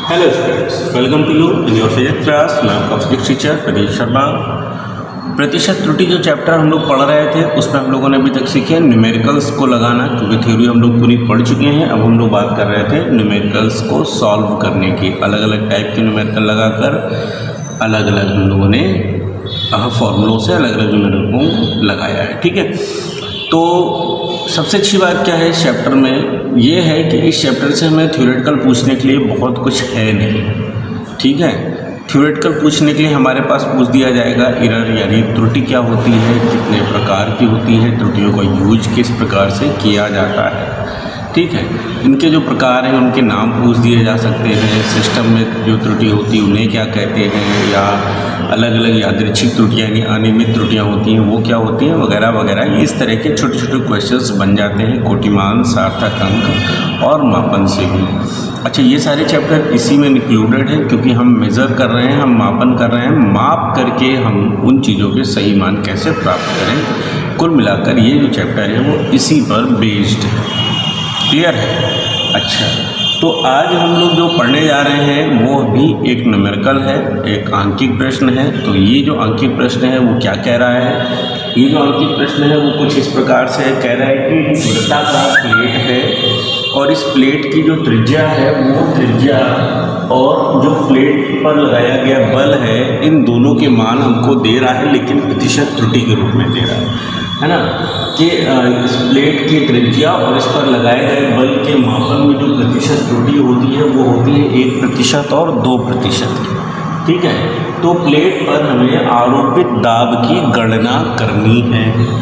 Hello students, welcome to you in your physics class. मैं आपका physics teacher Pradeep Sharma. प्रतिशत त्रुटि जो चैप्टर हम लोग पढ़ रहे थे उसमें हम लोगों ने अभी तक सीखे न्यूमेरिकल्स को लगाना, क्योंकि थ्योरी हम लोग पूरी पढ़ चुके हैं। अब हम लोग बात कर रहे थे न्यूमेरिकल्स को सॉल्व करने की। अलग अलग टाइप के न्यूमेरिकल लगाकर अलग अलग हम लोगों ने फॉर्मूलों से अलग अलग न्यूमेरिकल को लगाया है। ठीक है, तो सबसे अच्छी बात क्या है इस चैप्टर में, ये है कि इस चैप्टर से हमें थ्योरेटिकल पूछने के लिए बहुत कुछ है नहीं। ठीक है, थ्योरेटिकल पूछने के लिए हमारे पास पूछ दिया जाएगा एरर, यानी त्रुटि क्या होती है, कितने प्रकार की होती है, त्रुटियों का यूज किस प्रकार से किया जाता है। ठीक है, इनके जो प्रकार हैं उनके नाम पूछ दिए जा सकते हैं। सिस्टम में जो त्रुटि होती है उन्हें क्या कहते हैं, या अलग अलग यादृच्छिक त्रुटियाँ यानी अनियमित त्रुटियाँ होती हैं वो क्या होती हैं, वगैरह वगैरह। इस तरह के छोटे छोटे क्वेश्चंस बन जाते हैं कोटिमान, सार्थक अंक और मापन से भी। अच्छा, ये सारे चैप्टर इसी में इंक्लूडेड हैं, क्योंकि हम मेज़र कर रहे हैं, हम मापन कर रहे हैं, माप करके हम उन चीज़ों के सही मान कैसे प्राप्त करें। कुल मिलाकर ये जो चैप्टर है वो इसी पर बेस्ड है। क्लियर है? अच्छा, तो आज हम लोग जो पढ़ने जा रहे हैं वो भी एक न्यूमेरिकल है, एक आंकिक प्रश्न है। तो ये जो आंकिक प्रश्न है वो क्या कह रहा है, ये जो आंकिक प्रश्न है वो कुछ इस प्रकार से कह रहा है कि वृत्ताकार प्लेट है और इस प्लेट की जो त्रिज्या है वो त्रिज्या और जो प्लेट पर लगाया गया बल है, इन दोनों के मान हमको दे रहा है, लेकिन प्रतिशत त्रुटि के रूप में दे रहा है ना, कि इस प्लेट की त्रिज्या और इस पर लगाए गए बल के मापन में जो प्रतिशत त्रुटि होती है वो होती है 1% और 2% की। ठीक है, तो प्लेट पर हमें आरोपित दाब की गणना करनी है।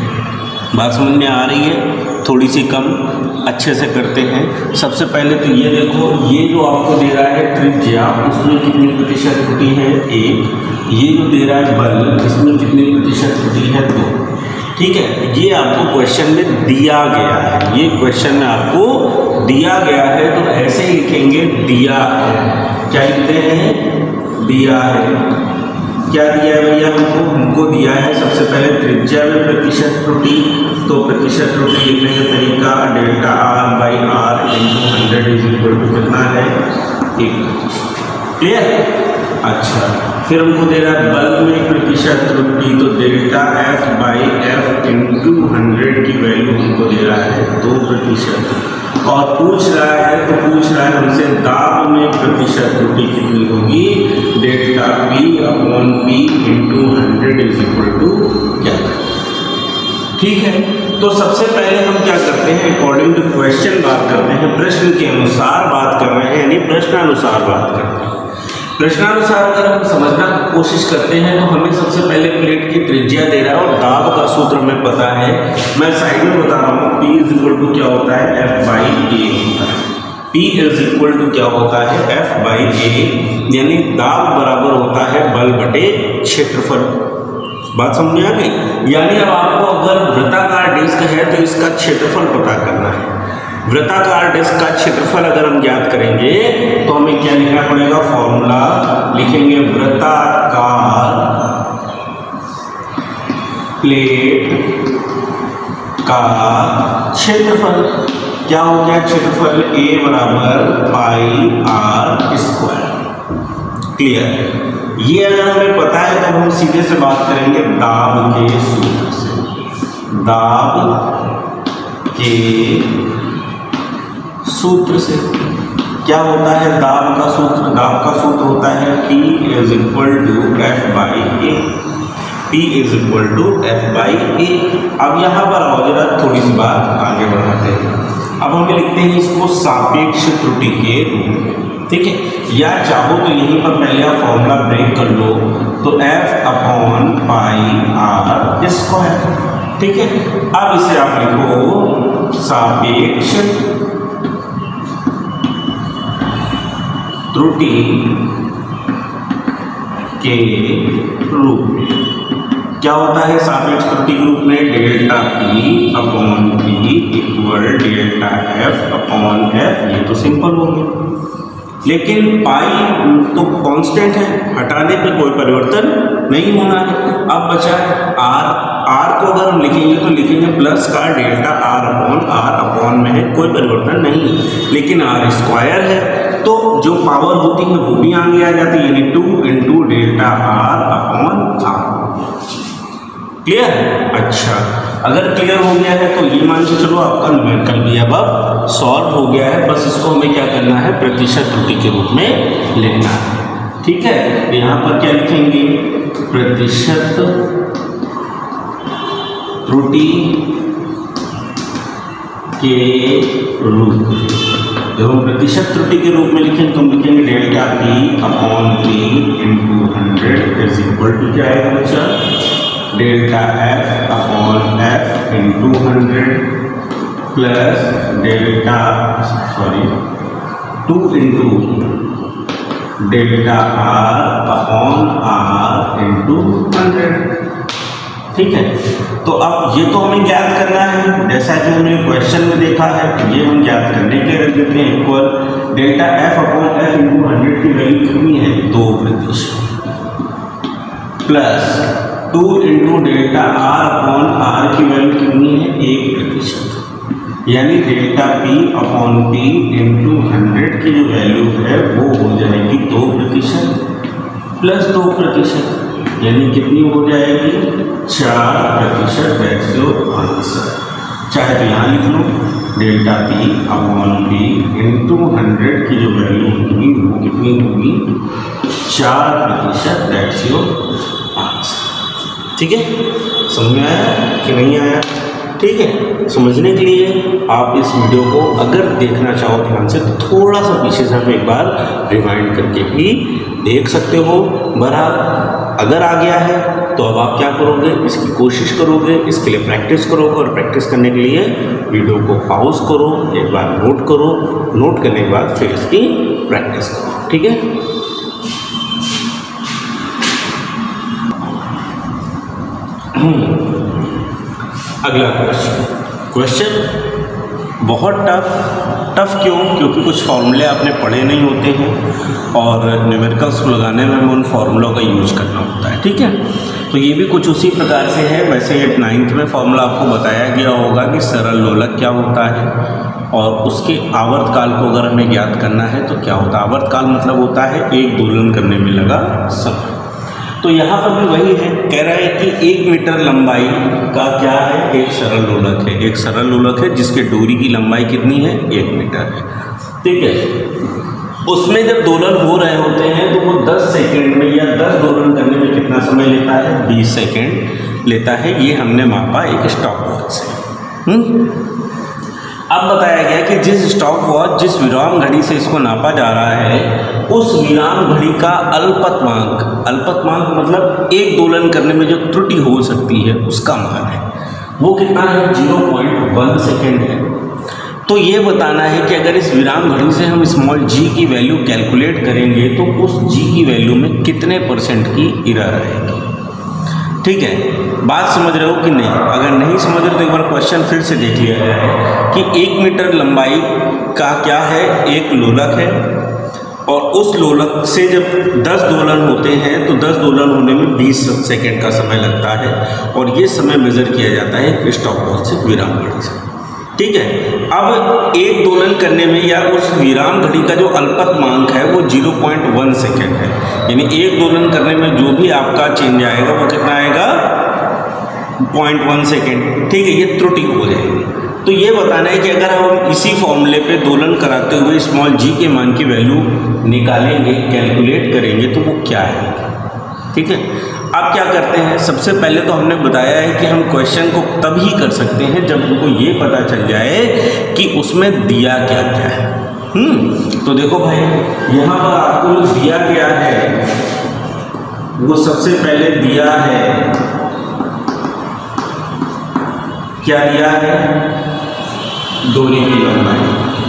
बात समझ में आ रही है? थोड़ी सी कम, अच्छे से करते हैं। सबसे पहले तो ये देखो, ये जो आपको दे रहा है त्रिज्या, उसमें कितनी प्रतिशत त्रुटि है 1। ये जो दे रहा है बल, इसमें कितनी प्रतिशत त्रुटि है 2। ठीक है, ये आपको क्वेश्चन में दिया गया है, ये क्वेश्चन में आपको दिया गया है, तो ऐसे ही लिखेंगे दिया है। क्या लिखते हैं? दिया है। क्या दिया है भैया हमको दिया है सबसे पहले त्रिज्या में प्रतिशत त्रुटि। तो प्रतिशत त्रुटि लिखने का तरीका delta R by R into 100 is equal to कितना है 1। क्लियर? अच्छा, फिर हमको दे रहा है बल में प्रतिशत त्रुटि, तो delta F by F into 100 की वैल्यू हमको दे रहा है 2%। और पूछ रहा है हमसे दाब में प्रतिशत त्रुटि कितनी होगी, delta P upon P into 100 is equal to क्या। ठीक है, तो सबसे पहले हम क्या करते हैं, अकॉर्डिंग टू क्वेश्चन बात करते हैं, प्रश्न के अनुसार बात कर रहे हैं, यानी प्रश्नानुसार बात करते हैं। प्रश्नानुसार अगर हम समझना कोशिश करते हैं तो हमें सबसे पहले प्लेट की त्रिज्या दे रहा है और दाब का सूत्र हमें पता है। मैं साइड में बता रहा हूँ, P इज इक्वल टू क्या होता है, F बाई ए होता है। P इज इक्वल टू क्या होता है, F बाई ए, यानी दाब बराबर होता है बल बटे क्षेत्रफल। बात समझ में आ गई? यानी अब आपको अगर वृत्ताकार डिस्क है तो इसका क्षेत्रफल पता करना है। वृत्ताकार डिस्क का क्षेत्रफल अगर हम ज्ञात करेंगे तो हमें क्या लिखना पड़ेगा, फॉर्मूला लिखेंगे, वृत्ताकार प्लेट का क्षेत्रफल क्या हो गया, क्षेत्रफल A बराबर पाई आर स्क्वायर। क्लियर? ये अगर हमें पता है तो हम सीधे से बात करेंगे दाब के सूत्र से। दाब के सूत्र से क्या होता है, दाब का सूत्र, दाब का सूत्र होता है P is equal to F by A. P is equal to F by A. अब यहाँ पर आओ जरा, थोड़ी सी बात आगे बढ़ाते हैं। अब हम लिखते हैं इसको सापेक्ष त्रुटि के रूप में। ठीक है, या चाहो तो यहीं पर पहले आप फॉर्मूला ब्रेक कर लो, तो F upon pi R square. ठीक है, अब इसे आप लिखो सापेक्ष त्रुटि के रूप में। क्या होता है सापेक्ष त्रुटि के रूप में, delta P upon P equal delta F upon F. ये तो सिंपल हो गया, लेकिन पाई तो कांस्टेंट है, हटाने पे कोई परिवर्तन नहीं होना है। अब बचा है आर को अगर हम लिखेंगे तो लिखेंगे प्लस का डेल्टा आर अपॉन में है, कोई परिवर्तन नहीं, लेकिन आर स्क्वायर है तो जो पावर होती है वो भी आगे आ जाती है, यानी 2 into delta R upon R. Clear? अच्छा, अगर क्लियर हो गया है तो ये मान के चलो आपका न्यूमेरिकल भी अब सॉल्व हो गया है। बस इसको हमें क्या करना है, प्रतिशत त्रुटि के रूप में लिखना है। ठीक है, यहाँ पर क्या लिखेंगे, प्रतिशत त्रुटि के रूप में। जब हम प्रतिशत त्रुटि के रूप में लिखेंगे तो हम लिखेंगे delta P upon P into 100 is equal to क्या है बच्चा, delta F upon F into 100 plus delta 2 into delta R upon R into 100। ठीक है, तो अब ये तो हमें ज्ञात करना है, जैसा कि हमने क्वेश्चन में देखा है। तो ये हम ज्ञात करने के रख देते हैं equal delta F upon F into 100 की वैल्यू कितनी है, 2% plus 2 into delta R upon R की वैल्यू कितनी है, 1%, यानी delta P upon P into 100 की जो वैल्यू है वो हो जाएगी 2% प्लस 2%, यानी कितनी हो जाएगी, 4%। That's your answer. चाहे तो यहाँ लिख लो delta P upon P into 100 की जो वैल्यू होगी वो कितनी होगी, 4%। That's your answer. ठीक है, समझ में आया कि नहीं आया? ठीक है, समझने के लिए आप इस वीडियो को अगर देखना चाहो ध्यान से तो थोड़ा सा पीछे से आप एक बार रिवाइंड करके भी देख सकते हो। बहरहाल अगर आ गया है तो अब आप क्या करोगे, इसकी कोशिश करोगे, इसके लिए प्रैक्टिस करोगे, और प्रैक्टिस करने के लिए वीडियो को पॉज करो, एक बार नोट करो, नोट करने के बाद फिर इसकी प्रैक्टिस करो। ठीक है, अगला क्वेश्चन बहुत टफ क्यों, क्योंकि कुछ फार्मूले आपने पढ़े नहीं होते हैं और न्यूमेरिकल्स को लगाने में हमें उन फार्मूलों का यूज करना होता है। ठीक है, तो ये भी कुछ उसी प्रकार से है। वैसे 9th में फार्मूला आपको बताया गया होगा कि सरल लोलक क्या होता है और उसके आवर्तकाल को अगर हमें ज्ञात करना है तो क्या होता है। आवर्तकाल मतलब होता है एक दोलन करने में लगा समय। तो यहाँ पर भी वही है, कह रहा है कि 1 मीटर लंबाई का क्या है, एक सरल लोलक है। एक सरल लोलक है जिसके डोरी की लंबाई कितनी है, 1 मीटर है। ठीक है, उसमें जब दोलन हो रहे होते हैं तो वो 10 सेकेंड में या 10 दोलन करने में कितना समय लेता है, 20 सेकेंड लेता है। ये हमने मापा एक स्टॉप वॉच से। अब बताया गया कि जिस स्टॉप वॉच, जिस विराम घड़ी से इसको नापा जा रहा है, उस विराम घड़ी का अल्पतमांक मतलब एक दोलन करने में जो त्रुटि हो सकती है उसका मान है, वो कितना है, 0.1 सेकेंड है। तो ये बताना है कि अगर इस विराम घड़ी से हम स्मॉल जी की वैल्यू कैलकुलेट करेंगे तो उस जी की वैल्यू में कितने % की एरर आएगी। ठीक है, बात समझ रहे हो कि नहीं? अगर नहीं समझ रहे तो एक बार क्वेश्चन फिर से देख लिया जाए कि 1 मीटर लंबाई का क्या है, एक लोलक है और उस लोलक से जब 10 दोलन होते हैं तो 10 दोलन होने में 20 सेकेंड का समय लगता है और ये समय मेज़र किया जाता है स्टॉप वॉच से, विराम घड़ी से। ठीक है, अब एक दोलन करने में या उस विराम घड़ी का जो अल्पतमांक है वो 0.1 सेकेंड है, यानी एक दोलन करने में जो भी आपका चेंज आएगा वो कितना आएगा, 0.1 सेकेंड। ठीक है, ये त्रुटि हो जाएगी। तो ये बताना है कि अगर हम इसी फॉर्मूले पे दोलन कराते हुए स्मॉल जी के मान की वैल्यू निकालेंगे, कैलकुलेट करेंगे तो वो क्या है। ठीक है, अब क्या करते हैं, सबसे पहले तो हमने बताया है कि हम क्वेश्चन को तब ही कर सकते हैं जब हमको ये पता चल जाए कि उसमें दिया क्या क्या है। तो देखो भाई, यहाँ पर आपको दिया क्या है, वो सबसे पहले दिया है, क्या दिया है, डोरी की लंबाई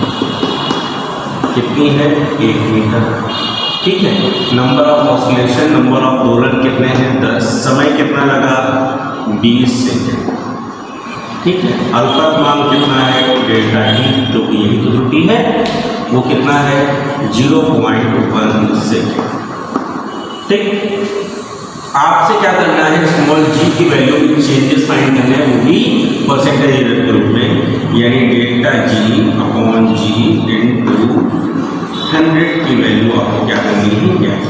कितनी है, 1 मीटर। ठीक है, number of oscillation, number of दोलन कितने हैं, 10। समय कितना लगा, 20 सेकेंड। ठीक है, अल्पतमांक कितना है, डेल्टा टी, जो कि यही तो त्रुटि है, वो कितना है, 0.1 सेकेंड। ठीक, आपसे क्या करना है, स्मॉल जी की वैल्यू में चेंजेस फाइंड करने हैं, वो भी परसेंटेज एरर के रूप में, यानी delta G upon G into 100 की वैल्यू आपको क्या करनी है, ज्ञात।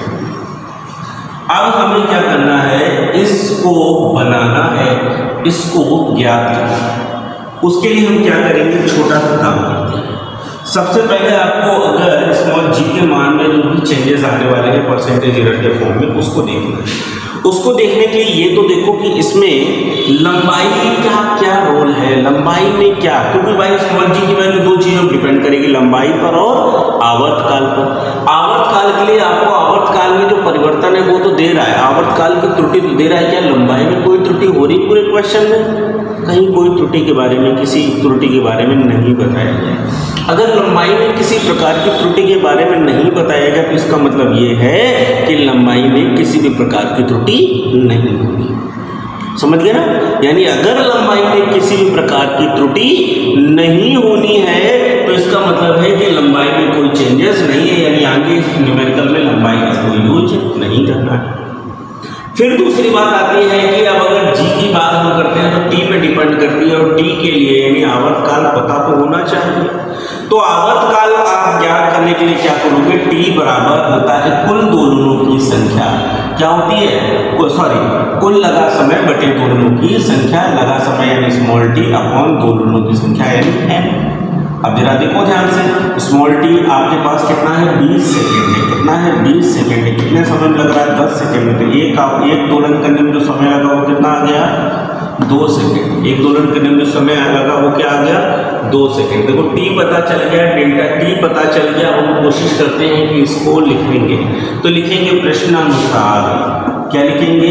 अब हमें क्या करना है, इसको बनाना है, इसको ज्ञात करना है। उसके लिए हम क्या करेंगे, छोटा सा काम करते हैं। सबसे पहले आपको अगर स्मॉल जी के मान में जो भी चेंजेस आने वाले हैं परसेंटेज एरर के फॉर्म में, उसको देखना है। उसको देखने के लिए ये तो देखो कि इसमें लंबाई का क्या रोल है, लंबाई में क्या, क्योंकि भाई स्मॉल जी की वैल्यू दो चीज़ों पर डिपेंड करेगी, लंबाई पर और आवर्तकाल पर। आवर्तकाल के लिए आपको आवर्तकाल में जो परिवर्तन है वो तो दे रहा है, आवर्तकाल की त्रुटि तो दे रहा है, क्या लंबाई में कोई त्रुटि हो रही पूरे क्वेश्चन में? कहीं कोई त्रुटि के बारे में, किसी त्रुटि के बारे में नहीं बताया गया। अगर लंबाई में किसी प्रकार की त्रुटि के बारे में नहीं बताया गया तो इसका मतलब ये है कि लंबाई में किसी भी प्रकार की त्रुटि नहीं होगी। समझ गए ना? यानी अगर लंबाई में किसी भी प्रकार की त्रुटि नहीं होनी है तो इसका मतलब है कि लंबाई में कोई चेंजेस नहीं है, यानी आगे न्यूमेरिकल में लंबाई का कोई यूज नहीं करना है। फिर दूसरी बात आती है कि अब अगर जी की बात हम करते हैं तो टी पे डिपेंड करती है, और टी के लिए यानी आवर्तकाल पता तो होना चाहिए। तो आवर्तकाल आप ज्ञात करने के लिए क्या करोगे, टी बराबर होता है कुल दोलनों की संख्या। क्या होती है, कुल लगा समय बटे दोलनों की संख्या, लगा समय यानी स्मॉल टी अपॉन दोलनों की संख्या यानी एन। अब जरा देखो ध्यान से, स्मॉल टी आपके पास कितना है, 20 सेकेंड है। कितना है, 20 सेकेंड है। कितने समय में लग रहा है, 10 सेकेंड में। तो एक दोलन करने में जो समय लगा वो कितना आ गया, 2 सेकेंड। एक दोलन करने में जो समय लगा वो क्या आ गया, 2 सेकेंड। देखो टी पता चल गया, डेल्टा टी पता चल गया। हम कोशिश करते हैं कि इसको लिखेंगे, तो लिखेंगे प्रश्नानुसार। क्या लिखेंगे,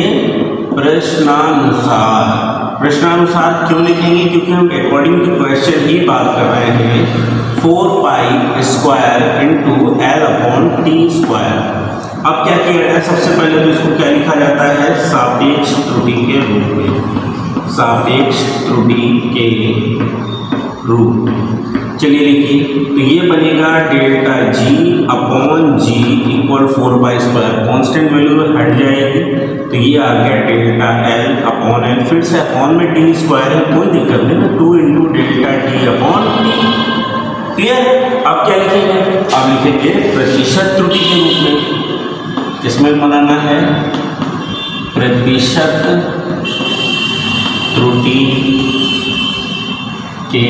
प्रश्नानुसार। प्रश्नानुसार क्यों लिखेंगे, क्योंकि हम अकॉर्डिंग टू क्वेश्चन ही बात कर रहे हैं। 4π² into L upon T square. अब क्या किया जाता है, सबसे पहले तो इसको क्या लिखा जाता है, सापेक्ष त्रुटि के रूप में, सापेक्ष त्रुटि के रूप में। चलिए लिखिए, तो ये बनेगा delta G upon G equal 4π²। Constant value हट जाएगी, तो ये आ गया डेल्टा एल अपॉन एल। फिर से अपॉन में टी स्क्वायर है, कोई दिक्कत नहीं ना, 2 into delta T upon T. Clear? अब क्या लिखेंगे, अब लिखेंगे प्रतिशत त्रुटि के रूप में। किसमें बनाना है, प्रतिशत त्रुटि के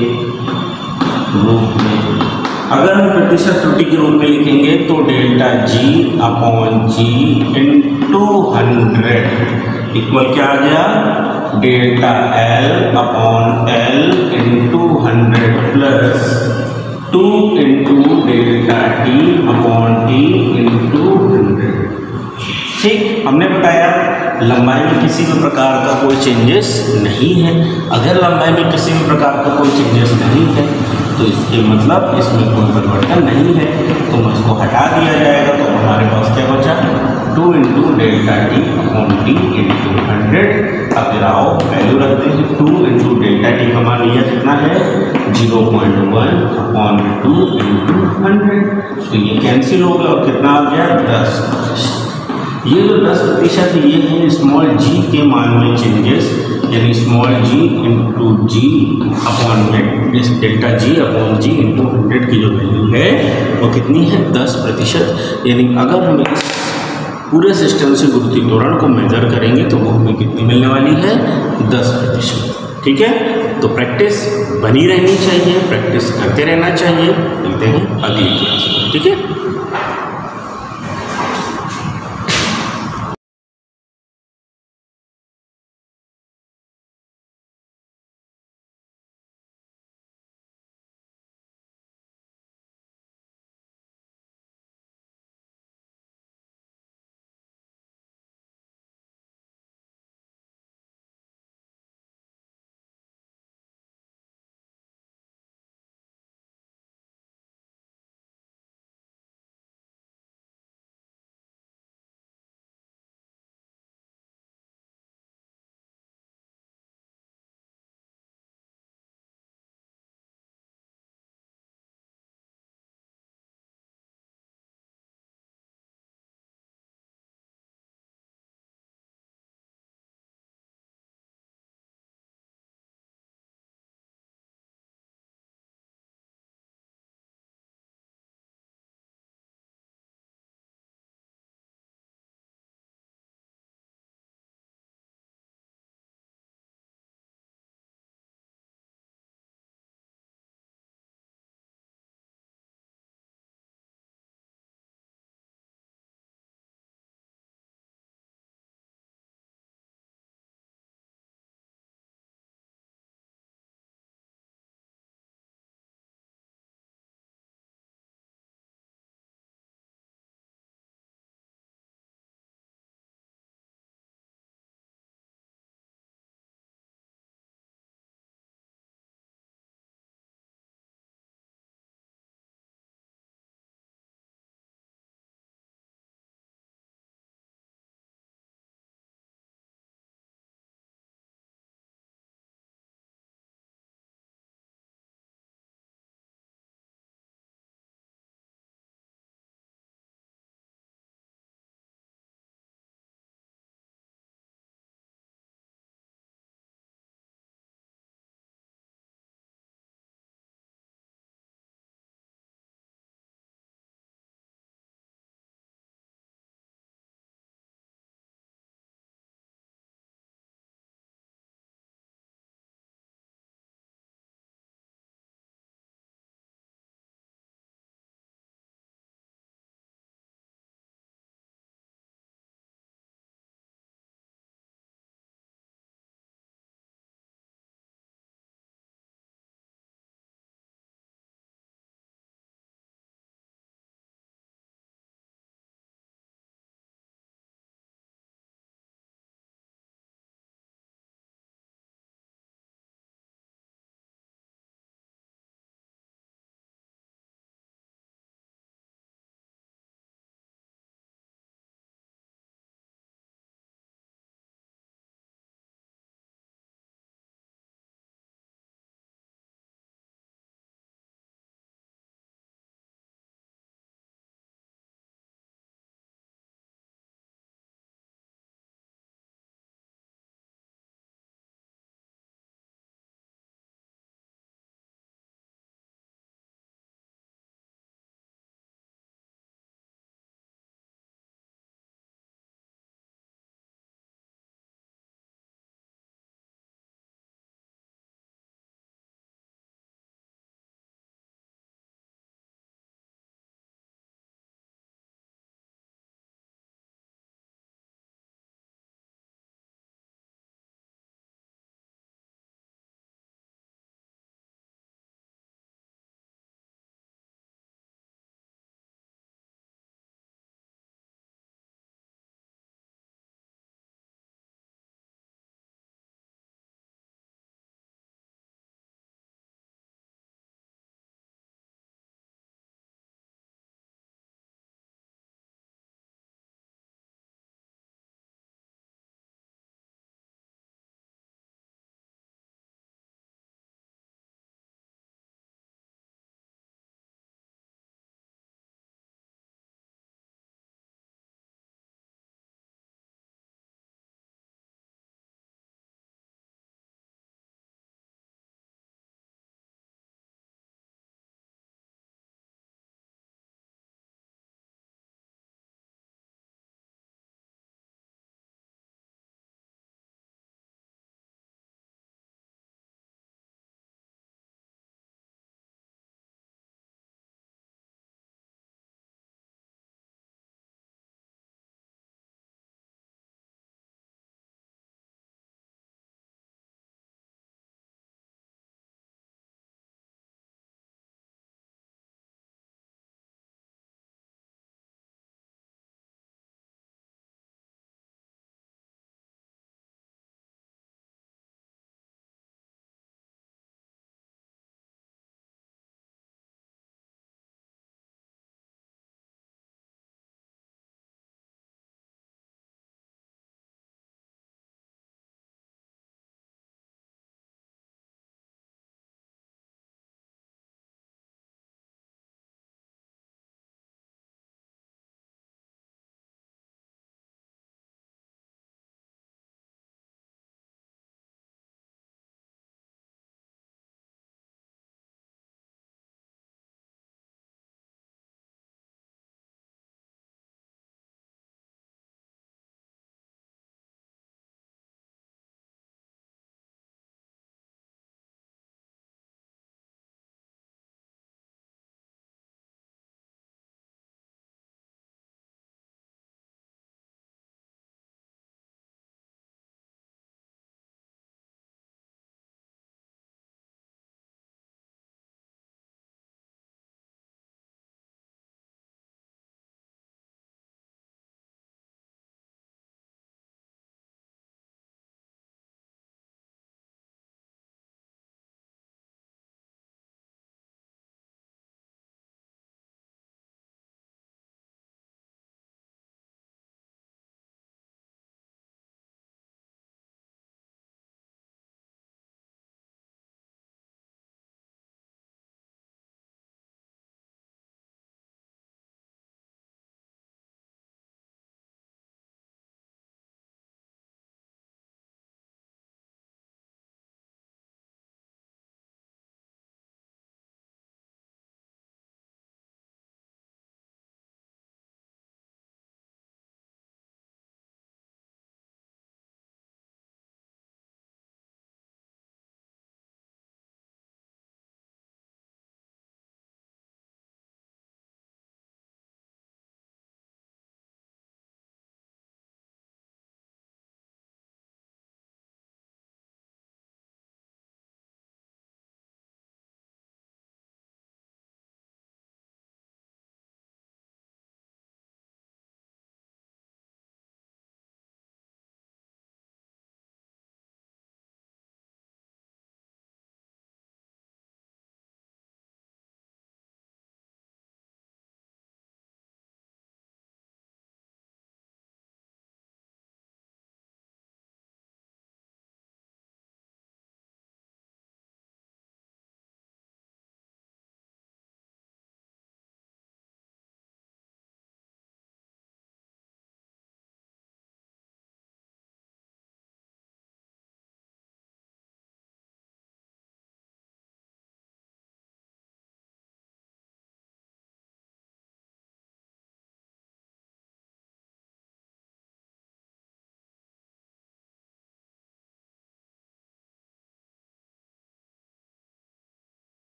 रूप में। अगर हम प्रतिशत त्रुटि के रूप में लिखेंगे तो delta G upon G into 100 equal क्या आ गया, delta L upon L into 100 plus 2 into delta T upon T into 100। ठीक, हमने बताया लंबाई में किसी भी प्रकार का कोई चेंजेस नहीं है। अगर लंबाई में किसी भी प्रकार का कोई चेंजेस नहीं है तो इसके मतलब इसमें कोई परिवर्तन नहीं है, तो इसको हटा दिया जाएगा। तो हमारे पास क्या बचा, 2 into delta T upon T into 100। अब गिराओ वैल्यू रखते हैं, 2 इंटू डेल्टा टी का मान लिया कितना है, 0.1 अपॉन 2 इंटू 100। तो ये कैंसिल हो गया और कितना आ गया, 10%। ये जो 10% है ये है स्मॉल जी के मान में चेंजेस, यानी small G into G upon में delta G upon G into 100 की जो वैल्यू है वो कितनी है, 10%। यानी अगर हम इस पूरे सिस्टम से गुरुत्वीय त्वरण को मेजर करेंगे तो वो हमें कितनी मिलने वाली है, 10%। ठीक है, तो प्रैक्टिस बनी रहनी चाहिए, प्रैक्टिस करते रहना चाहिए। मिलते हैं अगली क्लास में। ठीक है।